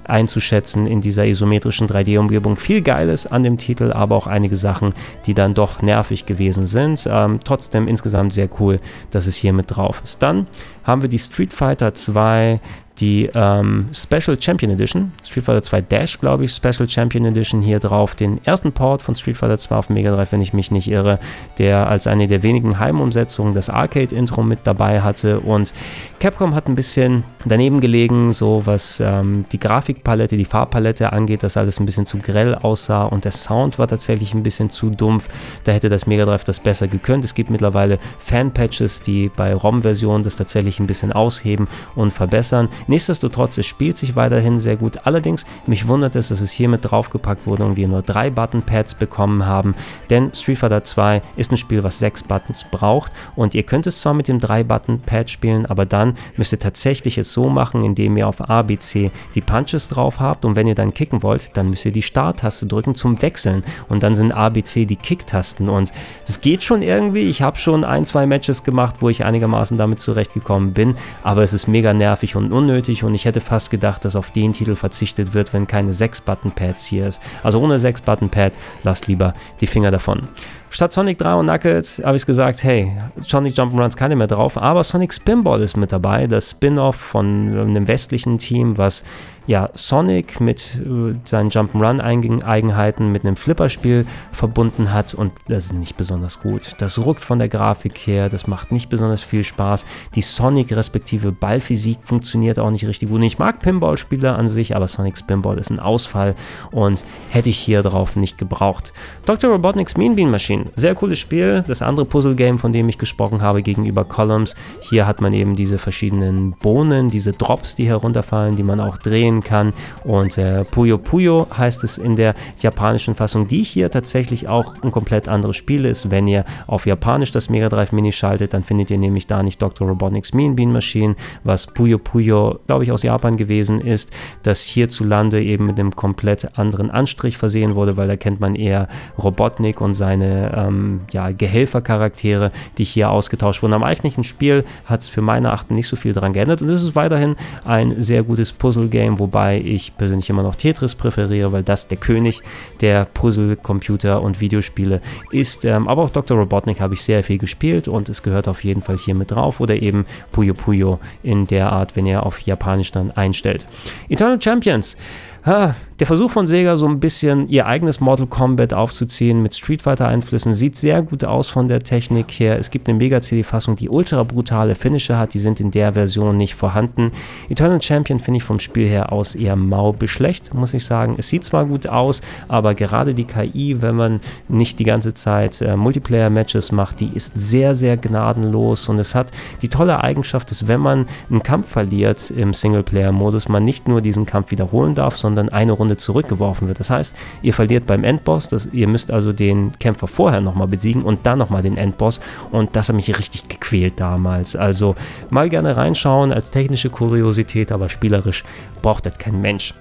einzuschätzen in dieser isometrischen drei D-Umgebung. Viel Geiles an dem Titel, aber auch einige Sachen, die dann doch nervig gewesen sind. Ähm, trotzdem insgesamt sehr cool, dass es hier mit drauf ist. Dann haben wir die Street Fighter zwei, die ähm, Special Champion Edition, Street Fighter zwei Dash, glaube ich, Special Champion Edition hier drauf, den ersten Port von Street Fighter zwei auf Mega Drive, wenn ich mich nicht irre, der als eine der wenigen Heimumsetzungen das Arcade-Intro mit dabei hatte, und Capcom hat ein bisschen daneben gelegen, so was ähm, die Grafikpalette, die Farbpalette angeht, dass alles ein bisschen zu grell aussah, und der Sound war tatsächlich ein bisschen zu dumpf, da hätte das Mega Drive das besser gekönnt. Es gibt mittlerweile Fan-Patches, die bei ROM-Versionen das tatsächlich ein bisschen ausheben und verbessern. Nichtsdestotrotz, es spielt sich weiterhin sehr gut. Allerdings, mich wundert es, dass es hier mit draufgepackt wurde und wir nur drei Button-Pads bekommen haben, denn Street Fighter zwei ist ein Spiel, was sechs Buttons braucht, und ihr könnt es zwar mit dem drei Button-Pad spielen, aber dann müsst ihr tatsächlich es so machen, indem ihr auf A, B, C die Punches drauf habt, und wenn ihr dann kicken wollt, dann müsst ihr die Start-Taste drücken zum Wechseln, und dann sind A, B, C die Kick-Tasten, und das geht schon irgendwie. Ich habe schon ein, zwei Matches gemacht, wo ich einigermaßen damit zurechtgekommen bin, aber es ist mega nervig und unnötig, und ich hätte fast gedacht, dass auf den Titel verzichtet wird, wenn keine sechs Button-Pads hier ist. Also ohne sechs Button-Pad, lasst lieber die Finger davon. Statt Sonic drei und Knuckles habe ich gesagt, hey, Sonic Jump'n'Runs keine mehr drauf, aber Sonic Spinball ist mit dabei, das Spin-Off von einem westlichen Team, was ja Sonic mit äh, seinen Jump'n'Run-Eigenheiten mit einem Flipperspiel verbunden hat, und das ist nicht besonders gut. Das ruckt von der Grafik her, das macht nicht besonders viel Spaß. Die Sonic respektive Ballphysik funktioniert auch nicht richtig gut. Und ich mag Pinball-Spiele an sich, aber Sonic Spinball ist ein Ausfall und hätte ich hier drauf nicht gebraucht. Doktor Robotnik's Mean Bean Machine, sehr cooles Spiel. Das andere Puzzle-Game, von dem ich gesprochen habe, gegenüber Columns. Hier hat man eben diese verschiedenen Bohnen, diese Drops, die herunterfallen, die man auch drehen kann, und äh, Puyo Puyo heißt es in der japanischen Fassung, die hier tatsächlich auch ein komplett anderes Spiel ist. Wenn ihr auf Japanisch das Mega Drive Mini schaltet, dann findet ihr nämlich da nicht Doktor Robotnik's Mean Bean Machine, was Puyo Puyo, glaube ich, aus Japan gewesen ist, das hierzulande eben mit einem komplett anderen Anstrich versehen wurde, weil da kennt man eher Robotnik und seine ähm, ja, Gehelfercharaktere, die hier ausgetauscht wurden. Am eigentlichen Spiel hat es für meine Achten nicht so viel dran geändert, und es ist weiterhin ein sehr gutes Puzzle-Game, wobei ich persönlich immer noch Tetris präferiere, weil das der König der Puzzle, Computer und Videospiele ist. Ähm, aber auch Doktor Robotnik habe ich sehr viel gespielt, und es gehört auf jeden Fall hier mit drauf, oder eben Puyo Puyo in der Art, wenn ihr auf Japanisch dann einstellt. Eternal Champions. Ha, der Versuch von Sega, so ein bisschen ihr eigenes Mortal Kombat aufzuziehen mit Street Fighter Einflüssen, sieht sehr gut aus von der Technik her. Es gibt eine Mega-C D-Fassung, die ultra brutale Finisher hat, die sind in der Version nicht vorhanden. Eternal Champion finde ich vom Spiel her aus eher mau bis schlecht, muss ich sagen. Es sieht zwar gut aus, aber gerade die K I, wenn man nicht die ganze Zeit äh, Multiplayer-Matches macht, die ist sehr, sehr gnadenlos, und es hat die tolle Eigenschaft, dass wenn man einen Kampf verliert im Singleplayer-Modus, man nicht nur diesen Kampf wiederholen darf, sondern sondern eine Runde zurückgeworfen wird. Das heißt, ihr verliert beim Endboss, das, ihr müsst also den Kämpfer vorher nochmal besiegen und dann nochmal den Endboss, und das hat mich richtig gequält damals. Also mal gerne reinschauen als technische Kuriosität, aber spielerisch braucht das kein Mensch.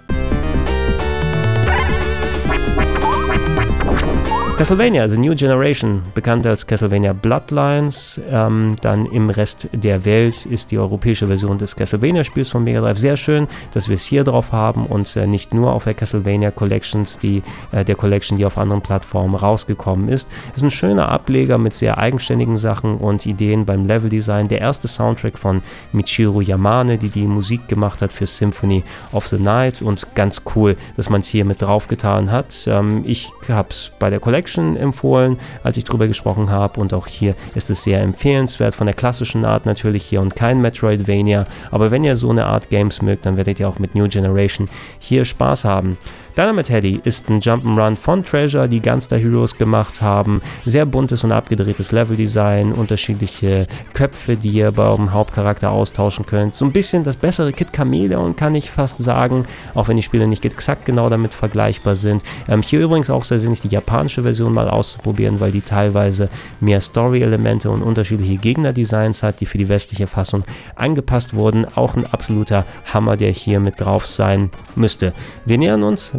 Castlevania, The New Generation, bekannt als Castlevania Bloodlines, ähm, dann im Rest der Welt ist die europäische Version des Castlevania-Spiels von Mega Drive. Sehr schön, dass wir es hier drauf haben und äh, nicht nur auf der Castlevania Collections, die, äh, der Collection, die auf anderen Plattformen rausgekommen ist. Ist ein schöner Ableger mit sehr eigenständigen Sachen und Ideen beim Leveldesign. Der erste Soundtrack von Michiru Yamane, die die Musik gemacht hat für Symphony of the Night, und ganz cool, dass man es hier mit drauf getan hat. Ähm, ich habe es bei der Collection empfohlen, als ich drüber gesprochen habe, und auch hier ist es sehr empfehlenswert, von der klassischen Art natürlich hier und kein Metroidvania, aber wenn ihr so eine Art Games mögt, dann werdet ihr auch mit New Generation hier Spaß haben. Dynamite Headdy ist ein Jump'n'Run von Treasure, die Gunstar Heroes gemacht haben. Sehr buntes und abgedrehtes Leveldesign, unterschiedliche Köpfe, die ihr bei eurem Hauptcharakter austauschen könnt. So ein bisschen das bessere Kid Chameleon, kann ich fast sagen, auch wenn die Spiele nicht exakt genau damit vergleichbar sind. Ähm, hier übrigens auch sehr sinnig, die japanische Version mal auszuprobieren, weil die teilweise mehr Story-Elemente und unterschiedliche Gegnerdesigns hat, die für die westliche Fassung angepasst wurden. Auch ein absoluter Hammer, der hier mit drauf sein müsste. Wir nähern uns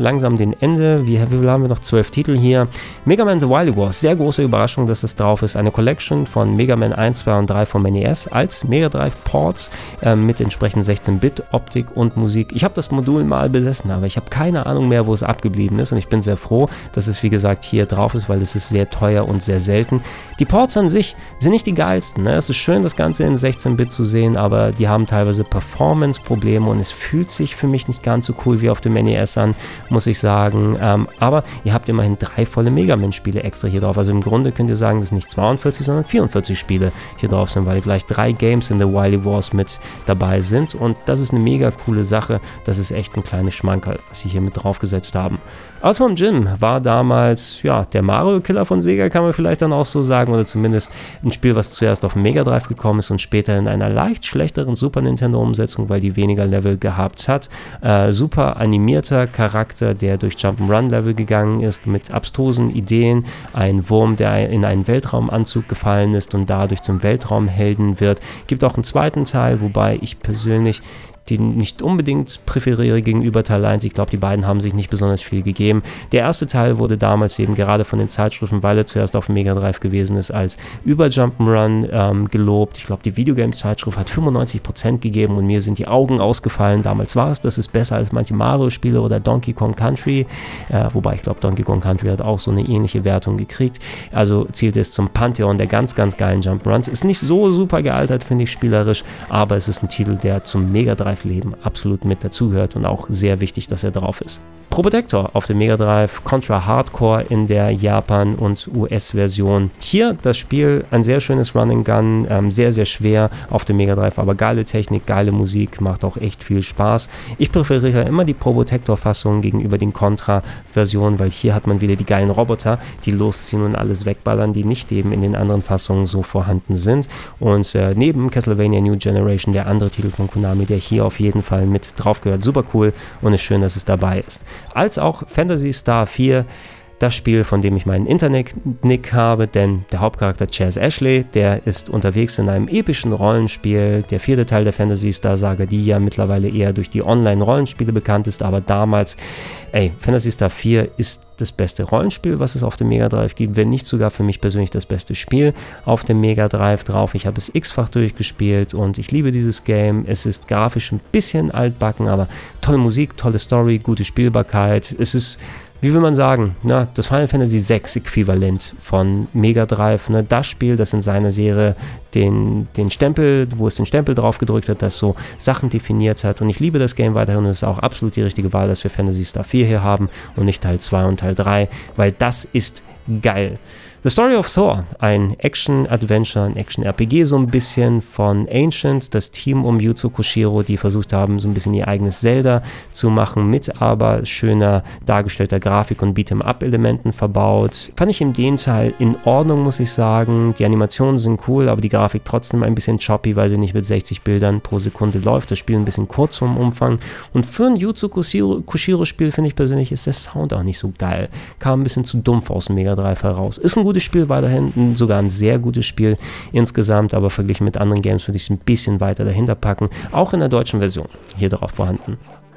langsam dem Ende. Wie, wie viel haben wir noch? zwölf Titel hier. Mega Man The Wily Wars, sehr große Überraschung, dass das drauf ist. Eine Collection von Mega Man eins, zwei und drei vom N E S als Mega Drive Ports äh, mit entsprechend sechzehn Bit Optik und Musik. Ich habe das Modul mal besessen, aber ich habe keine Ahnung mehr, wo es abgeblieben ist und ich bin sehr froh, dass es wie gesagt hier drauf ist, weil es ist sehr teuer und sehr selten. Die Ports an sich sind nicht die geilsten. Ne? Es ist schön, das Ganze in sechzehn Bit zu sehen, aber die haben teilweise Performance-Probleme und es fühlt sich für mich nicht ganz so cool wie auf dem N E S an, muss ich sagen. Ähm, aber ihr habt immerhin drei volle Mega Man-Spiele extra hier drauf. Also im Grunde könnt ihr sagen, dass nicht zweiundvierzig, sondern vierundvierzig Spiele hier drauf sind, weil gleich drei Games in The Wily Wars mit dabei sind. Und das ist eine mega coole Sache. Das ist echt ein kleines Schmankerl, was sie hier mit draufgesetzt haben. Aus vom Jim war damals ja der Mario-Killer von Sega, kann man vielleicht dann auch so sagen, oder zumindest ein Spiel, was zuerst auf Mega Drive gekommen ist und später in einer leicht schlechteren Super Nintendo-Umsetzung, weil die weniger Level gehabt hat. Äh, super animierter Charakter, der durch Jump'n'Run-Level gegangen ist, mit abstrusen Ideen, ein Wurm, der in einen Weltraumanzug gefallen ist und dadurch zum Weltraumhelden wird. Gibt auch einen zweiten Teil, wobei ich persönlich den nicht unbedingt präferiere gegenüber Teil eins. Ich glaube, die beiden haben sich nicht besonders viel gegeben. Der erste Teil wurde damals eben gerade von den Zeitschriften, weil er zuerst auf Mega Drive gewesen ist, als über Jump'n'Run ähm, gelobt. Ich glaube, die Videogames-Zeitschrift hat fünfundneunzig Prozent gegeben und mir sind die Augen ausgefallen. Damals war es, das ist besser als manche Mario-Spiele oder Donkey Kong Country, äh, wobei ich glaube, Donkey Kong Country hat auch so eine ähnliche Wertung gekriegt. Also zählt es zum Pantheon der ganz, ganz geilen Jump'n'Runs. Ist nicht so super gealtert, finde ich, spielerisch, aber es ist ein Titel, der zum Mega Drive Leben absolut mit dazugehört und auch sehr wichtig, dass er drauf ist. Probotector auf dem Mega Drive, Contra Hardcore in der Japan- und U S-Version. Hier das Spiel, ein sehr schönes Run-and-Gun, ähm, sehr, sehr schwer auf dem Mega Drive, aber geile Technik, geile Musik, macht auch echt viel Spaß. Ich präferiere immer die Probotector-Fassung gegenüber den Contra-Versionen, weil hier hat man wieder die geilen Roboter, die losziehen und alles wegballern, die nicht eben in den anderen Fassungen so vorhanden sind. Und äh, neben Castlevania New Generation, der andere Titel von Konami, der hier auf jeden Fall mit drauf gehört. Super cool und ist schön, dass es dabei ist. Als auch Phantasy Star vier, das Spiel, von dem ich meinen Internet-Nick habe, denn der Hauptcharakter Chaz Ashley, der ist unterwegs in einem epischen Rollenspiel, der vierte Teil der Phantasy Star Saga, die ja mittlerweile eher durch die Online-Rollenspiele bekannt ist, aber damals, ey, Phantasy Star vier ist das beste Rollenspiel, was es auf dem Mega Drive gibt, wenn nicht sogar für mich persönlich das beste Spiel auf dem Mega Drive drauf. Ich habe es x-fach durchgespielt und ich liebe dieses Game. Es ist grafisch ein bisschen altbacken, aber tolle Musik, tolle Story, gute Spielbarkeit. Es ist, wie will man sagen, na, das Final Fantasy sechs Äquivalent von Mega Drive, ne, das Spiel, das in seiner Serie den, den Stempel, wo es den Stempel drauf gedrückt hat, das so Sachen definiert hat, und ich liebe das Game weiterhin und es ist auch absolut die richtige Wahl, dass wir Phantasy Star vier hier haben und nicht Teil zwei und Teil drei, weil das ist geil. The Story of Thor, ein Action-Adventure, ein Action-R P G so ein bisschen von Ancient, das Team um Yuzo Koshiro, die versucht haben, so ein bisschen ihr eigenes Zelda zu machen, mit aber schöner dargestellter Grafik und Beat'em-up-Elementen verbaut. Fand ich in dem Teil in Ordnung, muss ich sagen. Die Animationen sind cool, aber die Grafik trotzdem ein bisschen choppy, weil sie nicht mit sechzig Bildern pro Sekunde läuft. Das Spiel ein bisschen kurz vom Umfang. Und für ein Yuzo Koshiro-Spiel, finde ich persönlich, ist der Sound auch nicht so geil. Kam ein bisschen zu dumpf aus dem Mega Drive heraus. Ist ein gutes Spiel weiterhin, sogar ein sehr gutes Spiel insgesamt, aber verglichen mit anderen Games würde ich es ein bisschen weiter dahinter packen. Auch in der deutschen Version hier drauf vorhanden.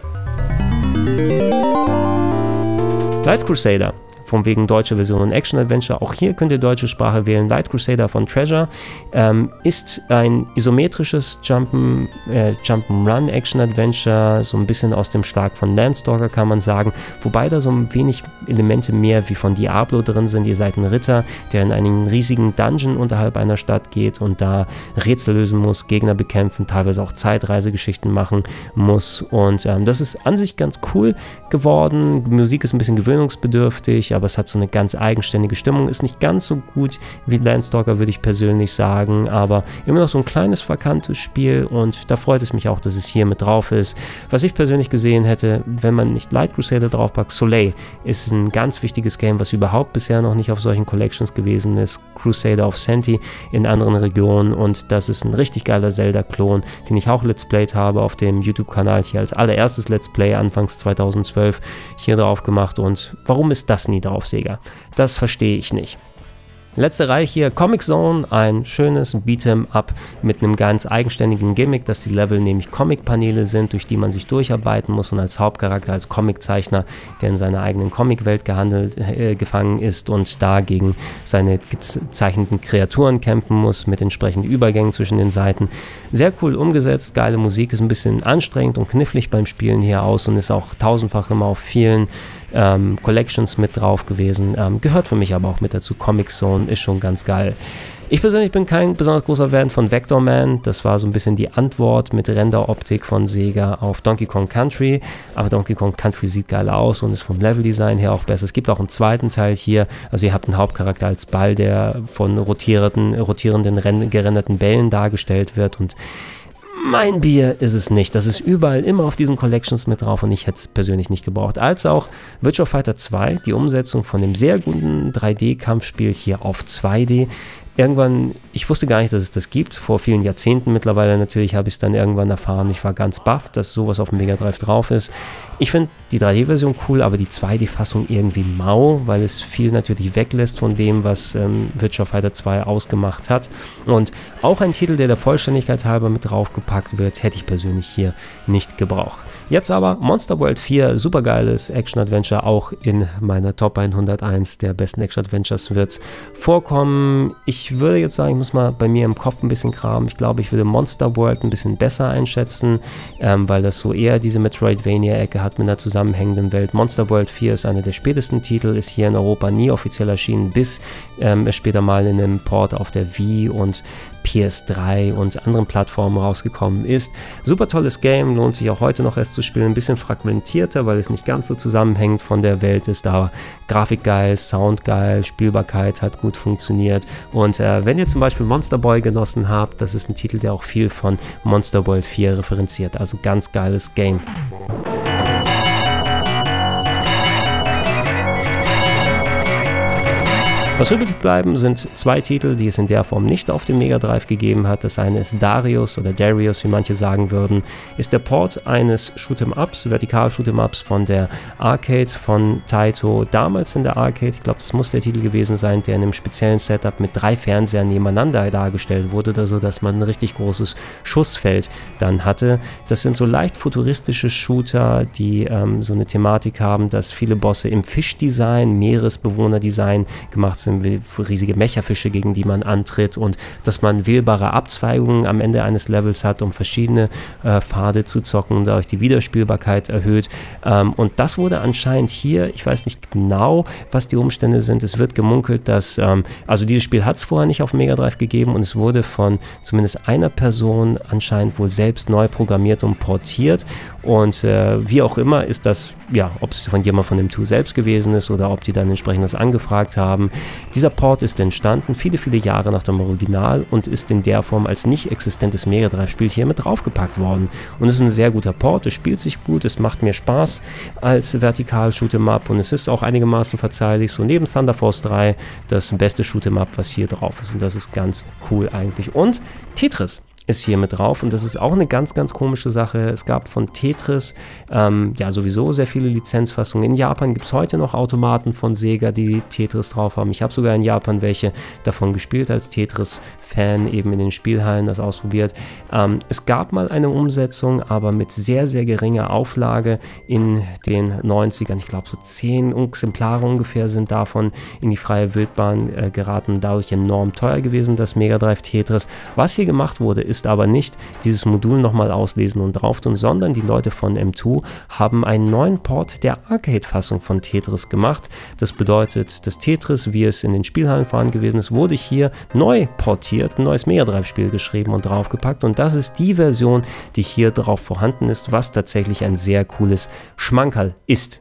Light Crusader. Von wegen deutsche Version und Action-Adventure. Auch hier könnt ihr deutsche Sprache wählen. Light Crusader von Treasure ähm, ist ein isometrisches Jump'n'Run äh, Jump'n'Run Action-Adventure, so ein bisschen aus dem Schlag von Landstalker, kann man sagen, wobei da so ein wenig Elemente mehr wie von Diablo drin sind. Ihr seid ein Ritter, der in einen riesigen Dungeon unterhalb einer Stadt geht und da Rätsel lösen muss, Gegner bekämpfen, teilweise auch Zeitreisegeschichten machen muss, und ähm, das ist an sich ganz cool geworden. Die Musik ist ein bisschen gewöhnungsbedürftig, aber aber es hat so eine ganz eigenständige Stimmung, ist nicht ganz so gut wie Landstalker, würde ich persönlich sagen, aber immer noch so ein kleines, verkanntes Spiel, und da freut es mich auch, dass es hier mit drauf ist. Was ich persönlich gesehen hätte, wenn man nicht Light Crusader draufpackt, Soleil ist ein ganz wichtiges Game, was überhaupt bisher noch nicht auf solchen Collections gewesen ist, Crusader of Senti in anderen Regionen, und das ist ein richtig geiler Zelda-Klon, den ich auch Let's Played habe auf dem YouTube-Kanal, hier als allererstes Let's Play anfangs zweitausendzwölf hier drauf gemacht, und warum ist das nie drauf, Sega? Das verstehe ich nicht. Letzte Reihe hier, Comix Zone, ein schönes Beat'em-up mit einem ganz eigenständigen Gimmick, dass die Level nämlich Comic-Paneele sind, durch die man sich durcharbeiten muss und als Hauptcharakter, als Comiczeichner, der in seiner eigenen Comicwelt gehandelt, äh, gefangen ist und da gegen seine gezeichneten Kreaturen kämpfen muss, mit entsprechenden Übergängen zwischen den Seiten. Sehr cool umgesetzt, geile Musik, ist ein bisschen anstrengend und knifflig beim Spielen hier aus und ist auch tausendfach immer auf vielen Ähm, Collections mit drauf gewesen, ähm, gehört für mich aber auch mit dazu. Comix Zone ist schon ganz geil. Ich persönlich bin kein besonders großer Fan von Vector Man, das war so ein bisschen die Antwort mit Renderoptik von Sega auf Donkey Kong Country, aber Donkey Kong Country sieht geil aus und ist vom Leveldesign her auch besser. Es gibt auch einen zweiten Teil hier, also ihr habt einen Hauptcharakter als Ball, der von rotierenden, rotierenden gerenderten Bällen dargestellt wird und mein Bier ist es nicht. Das ist überall immer auf diesen Collections mit drauf und ich hätte es persönlich nicht gebraucht. Als auch Virtua Fighter zwei, die Umsetzung von dem sehr guten drei D-Kampfspiel hier auf zwei D. Irgendwann, ich wusste gar nicht, dass es das gibt, vor vielen Jahrzehnten mittlerweile natürlich habe ich es dann irgendwann erfahren. Ich war ganz baff, dass sowas auf dem Mega Drive drauf ist. Ich finde die drei D-Version cool, aber die zwei D-Fassung irgendwie mau, weil es viel natürlich weglässt von dem, was ähm, Virtua Fighter zwei ausgemacht hat. Und auch ein Titel, der der Vollständigkeit halber mit draufgepackt wird, hätte ich persönlich hier nicht gebraucht. Jetzt aber Monster World vier, supergeiles Action-Adventure, auch in meiner Top hunderteins der besten Action-Adventures wird es vorkommen. Ich würde jetzt sagen, ich muss mal bei mir im Kopf ein bisschen kramen. Ich glaube, ich würde Monster World ein bisschen besser einschätzen, ähm, weil das so eher diese Metroidvania-Ecke hat mit einer zusammenhängenden Welt. Monster World vier ist einer der spätesten Titel, ist hier in Europa nie offiziell erschienen, bis ähm, es später mal in einem Port auf der Wii und P S drei und anderen Plattformen rausgekommen ist. Super tolles Game, lohnt sich auch heute noch erst zu spielen, ein bisschen fragmentierter, weil es nicht ganz so zusammenhängend von der Welt ist, aber Grafik geil, Sound geil, Spielbarkeit hat gut funktioniert und äh, wenn ihr zum Beispiel Monster Boy genossen habt, das ist ein Titel, der auch viel von Monster World vier referenziert, also ganz geiles Game. Was übrig bleiben, sind zwei Titel, die es in der Form nicht auf dem Mega Drive gegeben hat. Das eine ist Darius oder Darius, wie manche sagen würden, ist der Port eines Shoot'em-Ups, Vertikal-Shoot'em-Ups von der Arcade von Taito, damals in der Arcade. Ich glaube, das muss der Titel gewesen sein, der in einem speziellen Setup mit drei Fernsehern nebeneinander dargestellt wurde, so dass man ein richtig großes Schussfeld dann hatte. Das sind so leicht futuristische Shooter, die ähm, so eine Thematik haben, dass viele Bosse im Fischdesign, Meeresbewohnerdesign gemacht sind, wie riesige Mechafische, gegen die man antritt und dass man wählbare Abzweigungen am Ende eines Levels hat, um verschiedene äh, Pfade zu zocken und dadurch die Wiederspielbarkeit erhöht. Ähm, und das wurde anscheinend hier, ich weiß nicht genau, was die Umstände sind, es wird gemunkelt, dass, ähm, also dieses Spiel hat es vorher nicht auf Mega Drive gegeben und es wurde von zumindest einer Person anscheinend wohl selbst neu programmiert und portiert und äh, wie auch immer ist das, ja, ob es von jemand von dem Tool selbst gewesen ist oder ob die dann entsprechend das angefragt haben. Dieser Port ist entstanden viele, viele Jahre nach dem Original und ist in der Form als nicht existentes Mega Drive-Spiel hier mit draufgepackt worden. Und es ist ein sehr guter Port, es spielt sich gut, es macht mir Spaß als Vertikal-Shoot'em-Up und es ist auch einigermaßen verzeihlich, so neben Thunder Force drei das beste Shoot'em-Up, was hier drauf ist. Und das ist ganz cool eigentlich. Und Tetris ist hier mit drauf und das ist auch eine ganz, ganz komische Sache. Es gab von Tetris ähm, ja sowieso sehr viele Lizenzfassungen. In Japan gibt es heute noch Automaten von Sega, die Tetris drauf haben. Ich habe sogar in Japan welche davon gespielt als Tetris-Fan, eben in den Spielhallen das ausprobiert. Ähm, es gab mal eine Umsetzung, aber mit sehr, sehr geringer Auflage in den neunzigern. Ich glaube so zehn Exemplare ungefähr sind davon in die freie Wildbahn äh, geraten, dadurch enorm teuer gewesen, das Mega Drive Tetris. Was hier gemacht wurde, ist aber nicht dieses Modul nochmal auslesen und drauf tun, sondern die Leute von M zwei haben einen neuen Port der Arcade-Fassung von Tetris gemacht. Das bedeutet, das Tetris, wie es in den Spielhallen vorhanden gewesen ist, wurde hier neu portiert, ein neues Mega Drive-Spiel geschrieben und draufgepackt und das ist die Version, die hier drauf vorhanden ist, was tatsächlich ein sehr cooles Schmankerl ist.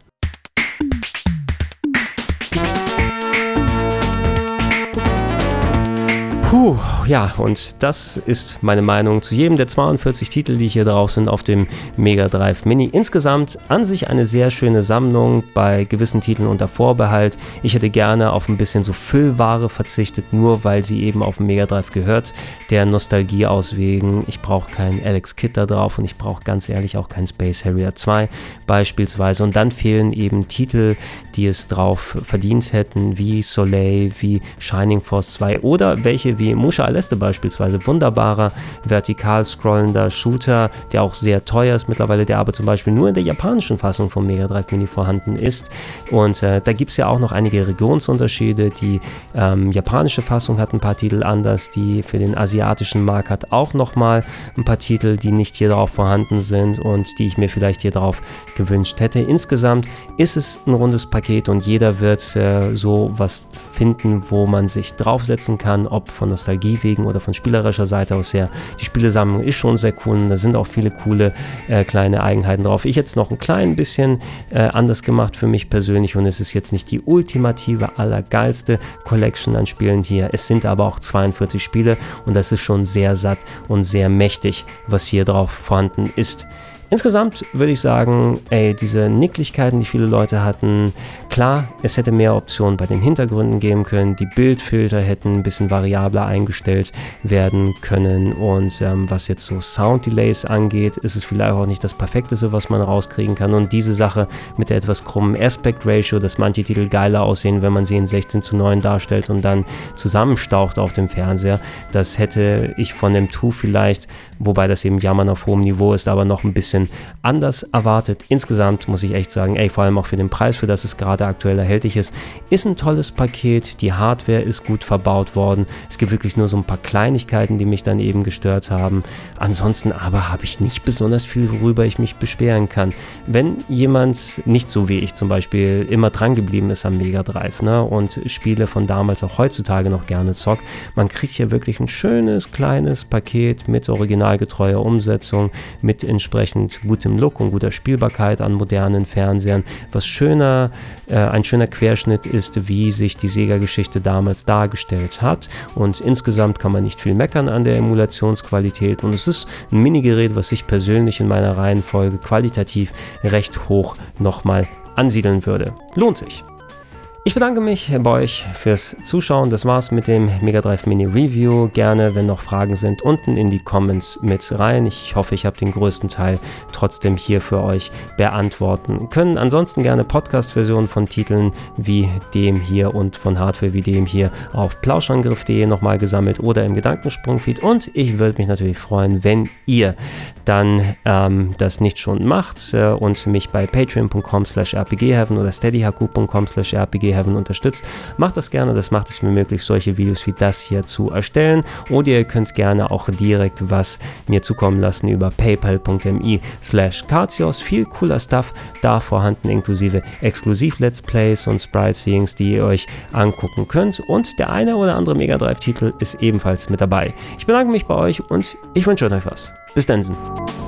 Puh, ja, und das ist meine Meinung zu jedem der zweiundvierzig Titel, die hier drauf sind auf dem Mega Drive Mini. Insgesamt an sich eine sehr schöne Sammlung, bei gewissen Titeln unter Vorbehalt. Ich hätte gerne auf ein bisschen so Füllware verzichtet, nur weil sie eben auf dem Mega Drive gehört, der Nostalgie aus wegen. Ich brauche keinen Alex Kidd da drauf und ich brauche ganz ehrlich auch keinen Space Harrier zwei beispielsweise. Und dann fehlen eben Titel, die es drauf verdient hätten, wie Soleil, wie Shining Force zwei oder welche wie Musha Aleste beispielsweise, wunderbarer vertikal scrollender Shooter, der auch sehr teuer ist mittlerweile, der aber zum Beispiel nur in der japanischen Fassung vom Mega Drive Mini vorhanden ist. Und äh, da gibt es ja auch noch einige Regionsunterschiede. Die ähm, japanische Fassung hat ein paar Titel anders, die für den asiatischen Markt hat auch nochmal ein paar Titel, die nicht hier drauf vorhanden sind und die ich mir vielleicht hier drauf gewünscht hätte. Insgesamt ist es ein rundes Paket und jeder wird äh, so was finden, wo man sich draufsetzen kann, ob von Nostalgie wegen oder von spielerischer Seite aus her. Die Spielesammlung ist schon sehr cool und da sind auch viele coole äh, kleine Eigenheiten drauf. Ich hätte es noch ein klein bisschen äh, anders gemacht für mich persönlich und es ist jetzt nicht die ultimative, allergeilste Collection an Spielen hier. Es sind aber auch zweiundvierzig Spiele und das ist schon sehr satt und sehr mächtig, was hier drauf vorhanden ist. Insgesamt würde ich sagen, ey, diese Nicklichkeiten, die viele Leute hatten, klar, es hätte mehr Optionen bei den Hintergründen geben können, die Bildfilter hätten ein bisschen variabler eingestellt werden können und ähm, was jetzt so Sound-Delays angeht, ist es vielleicht auch nicht das Perfekteste, was man rauskriegen kann und diese Sache mit der etwas krummen Aspect-Ratio, dass manche Titel geiler aussehen, wenn man sie in sechzehn zu neun darstellt und dann zusammenstaucht auf dem Fernseher, das hätte ich von dem zwei vielleicht, wobei das eben Jammern auf hohem Niveau ist, aber noch ein bisschen anders erwartet. Insgesamt muss ich echt sagen, ey, vor allem auch für den Preis, für das es gerade aktuell erhältlich ist, ist ein tolles Paket. Die Hardware ist gut verbaut worden. Es gibt wirklich nur so ein paar Kleinigkeiten, die mich dann eben gestört haben. Ansonsten aber habe ich nicht besonders viel, worüber ich mich beschweren kann. Wenn jemand nicht so wie ich zum Beispiel immer dran geblieben ist am Mega Drive, ne, und Spiele von damals auch heutzutage noch gerne zockt, man kriegt hier wirklich ein schönes, kleines Paket mit originalgetreuer Umsetzung, mit entsprechend gutem Look und guter Spielbarkeit an modernen Fernsehern, was schöner, äh, ein schöner Querschnitt ist, wie sich die Sega-Geschichte damals dargestellt hat und insgesamt kann man nicht viel meckern an der Emulationsqualität und es ist ein Minigerät, was ich persönlich in meiner Reihenfolge qualitativ recht hoch nochmal ansiedeln würde. Lohnt sich. Ich bedanke mich bei euch fürs Zuschauen. Das war's mit dem Mega Drive Mini Review. Gerne, wenn noch Fragen sind, unten in die Comments mit rein. Ich hoffe, ich habe den größten Teil trotzdem hier für euch beantworten können. Ansonsten gerne Podcast-Versionen von Titeln wie dem hier und von Hardware wie dem hier auf plauschangriff punkt de nochmal gesammelt oder im Gedankensprung-Feed. Und ich würde mich natürlich freuen, wenn ihr dann ähm, das nicht schon macht äh, und mich bei patreon punkt com slash r p g heaven oder steadyhq punkt com slash r p g heaven unterstützt. Macht das gerne, das macht es mir möglich, solche Videos wie das hier zu erstellen. Oder ihr könnt gerne auch direkt was mir zukommen lassen über paypal punkt me slash Katzios. Viel cooler Stuff da vorhanden, inklusive Exklusiv-Let's Plays und Sprite-Seeings, die ihr euch angucken könnt. Und der eine oder andere Mega Drive-Titel ist ebenfalls mit dabei. Ich bedanke mich bei euch und ich wünsche euch was. Bis dann.